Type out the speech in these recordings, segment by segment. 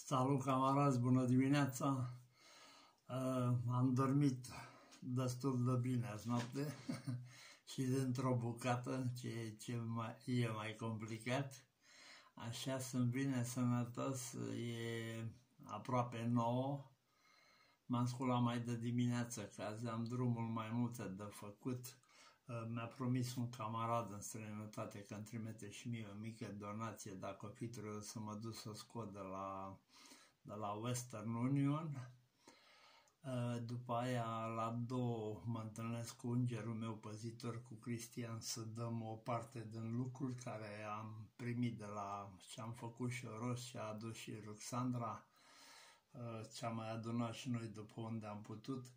Salut, camarazi, bună dimineața! Am dormit destul de bine azi noapte și dintr-o bucată, ce e mai complicat. Așa sunt bine, sănătos, e aproape 9. M-am sculat mai de dimineață, că azi am drumul mai multe de făcut. Mi-a promis un camarad în străinătate că îmi trimite și mie o mică donație dacă o fi trebuie să mă duc să scot de la Western Union. După aia, la 2, mă întâlnesc cu îngerul meu păzitor, cu Cristian, să dăm o parte din lucruri care am primit de la ce am făcut și rost și a adus și Ruxandra, ce am mai adunat și noi după unde am putut,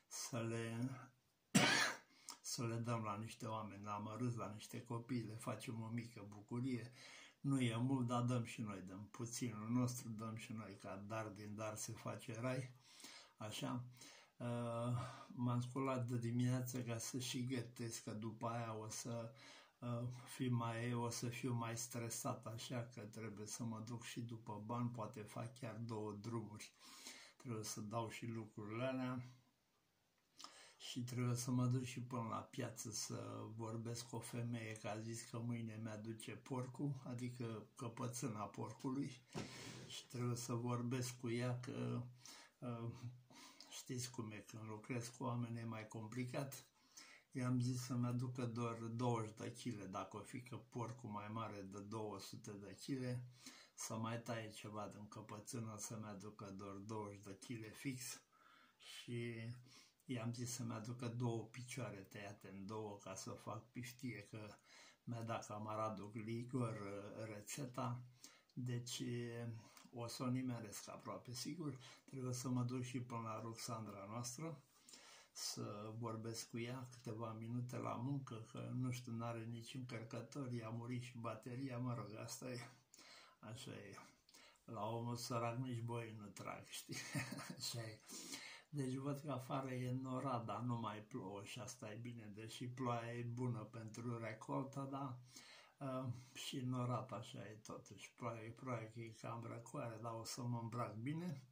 să le dăm la niște oameni amărâți, la niște copii, le facem o mică bucurie. Nu e mult, dar dăm și noi, dăm puținul nostru, dăm și noi, ca dar din dar se face rai. Așa, m-am sculat de dimineață ca să și gătesc, că după aia o să fiu mai stresat, așa că trebuie să mă duc și după bani, poate fac chiar 2 drumuri. Trebuie să dau și lucrurile alea și trebuie să mă duc și până la piață să vorbesc cu o femeie, că a zis că mâine mi-aduce porcul, adică căpățâna porcului, și trebuie să vorbesc cu ea, că știți cum e, când lucrez cu oameni e mai complicat. I-am zis să-mi aducă doar 20 de kg, dacă o fi că porcul mai mare de 200 de kg, să mai taie ceva din căpățână, să-mi aducă doar 20 de kg fix. Și i-am zis să-mi aducă 2 picioare tăiate în 2 ca să fac piftie, că mi-a dat camaradul Igor rețeta. Deci o să o nimeresc aproape sigur. Trebuie să mă duc și până la Ruxandra noastră, să vorbesc cu ea câteva minute la muncă, că nu știu, n-are nici încărcător, i-a murit și bateria, mă rog, asta e, așa e. La omul sărac nici boi nu trag, știi, așa e. Deci văd că afară e norat, dar nu mai plouă și asta e bine, deși ploaia e bună pentru recoltă, dar și norat așa e totuși, ploaia că e cam răcoare, dar o să mă îmbrac bine.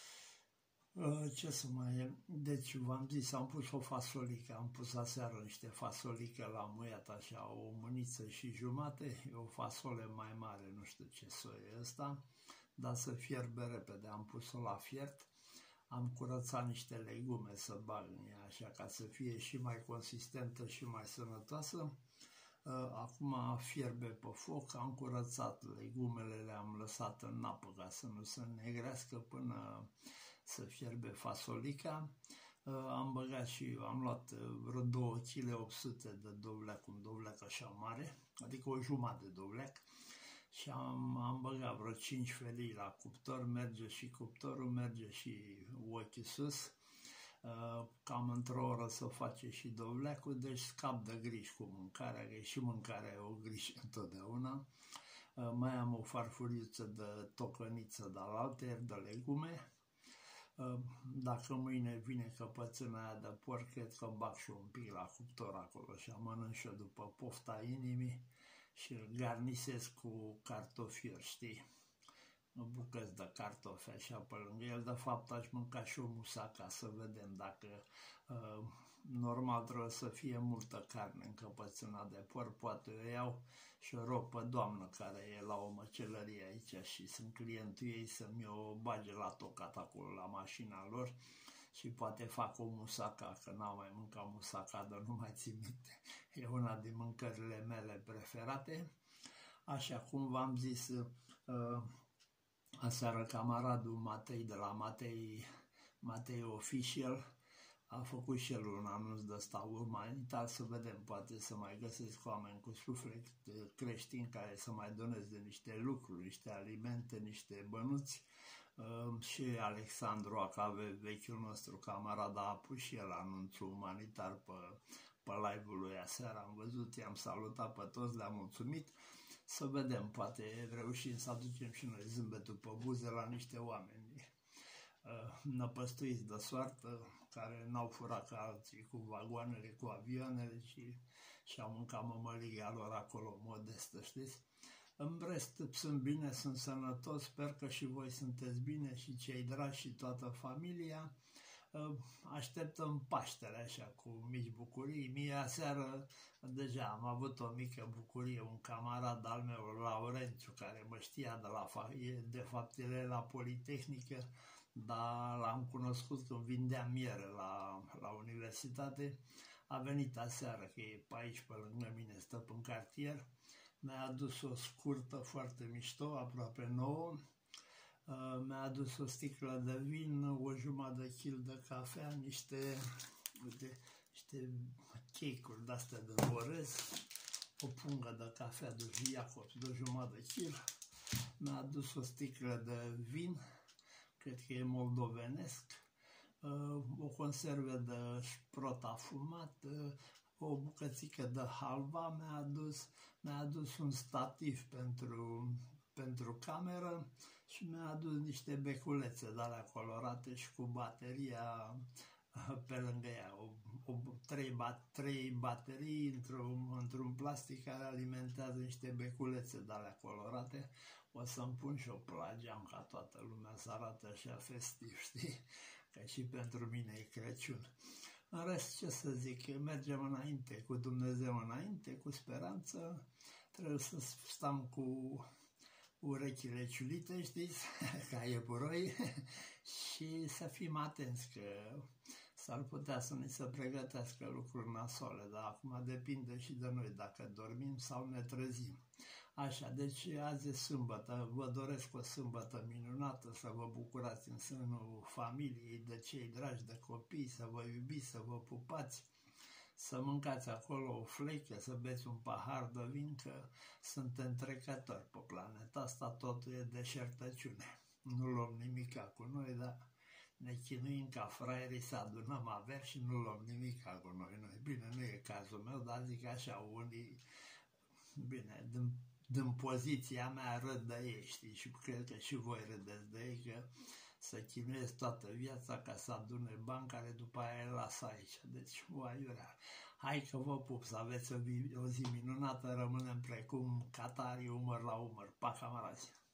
Ce să mai e? Deci v-am zis, am pus o fasolică, am pus aseară niște fasolică la muiat, așa, o mâniță și jumate, e o fasole mai mare, nu știu ce soi e ăsta, dar să fierbe repede, am pus-o la fiert. Am curățat niște legume să bag în ea, așa, ca să fie și mai consistentă și mai sănătoasă. Acum fierbe pe foc, am curățat legumele, le-am lăsat în apă ca să nu se negrească până să fierbe fasolica. Am băgat și am luat vreo 2 kg 800 de dovleac, un dovleac așa mare, adică o jumătate de dovleac. Și am băgat vreo 5 felii la cuptor, merge și cuptorul, merge și ochii sus. Cam într-o oră să face și dovleacul, deci scap de griji cu mâncarea, că și mâncarea e o grijă întotdeauna. Mai am o farfuriță de tocăniță de alaltăieri, de legume. Dacă mâine vine căpățâna aia de porc, cred că bag și un pic la cuptor acolo și mănânc și eu după pofta inimii și îl garnisesc cu cartofiori, știi? Bucăți de cartofi așa pe lângă el. De fapt aș mânca și o musaca, să vedem dacă normal trebuie să fie multă carne în căpățâna de porc, poate o iau și o rog pe doamnă care e la o măcelărie aici și sunt clientul ei să-mi o bage la tocat acolo la mașina lor și poate fac o musaca, că n-am mai mâncat musaca, dar nu mai țin minte. E una din mâncările mele preferate. Așa cum v-am zis, aseară camaradul Matei de la Matei Official a făcut și el un anunț de ăsta umanitar, să vedem, poate să mai găsesc oameni cu suflet creștini care să mai doneze niște lucruri, niște alimente, niște bănuți. Și Alexandru Acave, vechiul nostru camarad, a pus și el anunțul umanitar pe live-ul lui aseară, am văzut, i-am salutat pe toți, le-am mulțumit. Să vedem, poate reușim să aducem și noi zâmbetul pe buze la niște oameni năpăstuiți de soartă, care n-au furat ca alții cu vagoanele, cu avioanele și au mâncat mămăliga lor acolo modestă, știți? În rest sunt bine, sunt sănătos, sper că și voi sunteți bine și cei dragi și toată familia. Așteptăm Paștele așa cu mici bucurii. Mie aseară deja am avut o mică bucurie, un camarad al meu, Laurențiu, care mă știa de fapt el e la Politehnică, dar l-am cunoscut când vindeam miere la universitate. A venit aseară, că e pe aici, pe lângă mine, stă în cartier. Mi-a adus o scurtă foarte mișto, aproape nouă. Mi-a adus o sticlă de vin, o jumătate de kil de cafea, niște cake-uri de-astea de orez, o pungă de cafea de Jacobs de jumătate de kil. Mi-a adus o sticlă de vin, cred că e moldovenesc, o conservă de șprot afumat, o bucățică de halva mi-a adus un stativ pentru cameră și mi-a adus niște beculețe de alea colorate și cu bateria pe lângă ea. Trei baterii într-un plastic care alimentează niște beculețe de alea colorate. O să-mi pun și o plageam ca toată lumea să arate așa festiv, știi? Că și pentru mine e Crăciun. În rest, ce să zic, mergem înainte, cu Dumnezeu înainte, cu speranță. Trebuie să stăm cu urechile ciulite, știți, ca iepuroi, și să fim atenți, că s-ar putea să ne se pregătească lucruri nasole, dar acum depinde și de noi dacă dormim sau ne trezim. Așa, deci azi e sâmbătă, vă doresc o sâmbătă minunată, să vă bucurați în sânul familiei, de cei dragi, de copii, să vă iubiți, să vă pupați, să mâncați acolo o flecă, să beți un pahar de vin, că suntem trecători pe planeta asta, totul e deșertăciune. Nu luăm nimica cu noi, dar ne chinuim ca fraierii să adunăm averi și nu luăm nimica cu noi. Bine, nu e cazul meu, dar zic așa, unii, bine, din poziția mea râd de ei, știi, și cred că și voi râdeți de ei, că să chinuiesc toată viața ca să adune bani care după aia îi lasă aici. Deci, o aiurea. Hai că vă pup, să aveți o zi minunată, rămânem precum catarii umăr la umăr. Pa, camarazi!